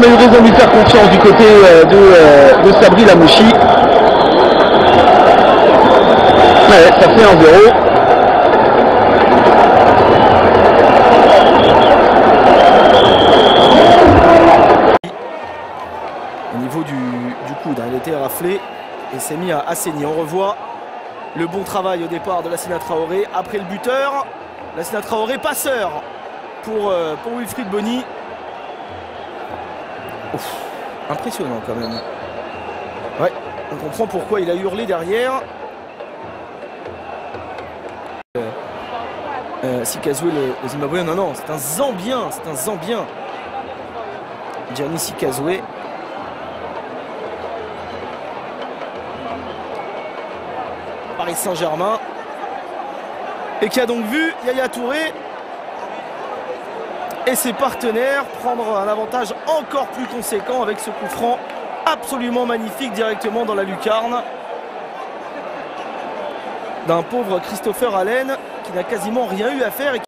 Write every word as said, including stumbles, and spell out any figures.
on a eu raison de lui faire confiance du côté euh, de, euh, de Sabri Lamouchi. Ouais, ça fait un zéro. Au niveau du, du coude, hein, il était raflé et s'est mis à, à saigner. On revoit le bon travail au départ de Lassina Traoré. Après le buteur, Lassina Traoré passeur pour, euh, pour Wilfried Bony. Ouf, impressionnant quand même. Ouais, on comprend pourquoi il a hurlé derrière. Euh, euh, Sikazoué, le, le Zimbabwéen, non, non, c'est un Zambien, c'est un Zambien. Gianni Sikazoué. Paris Saint-Germain. Et qui a donc vu Yaya Touré et ses partenaires prendre un avantage encore plus conséquent avec ce coup franc absolument magnifique directement dans la lucarne d'un pauvre Christopher Allen qui n'a quasiment rien eu à faire. Et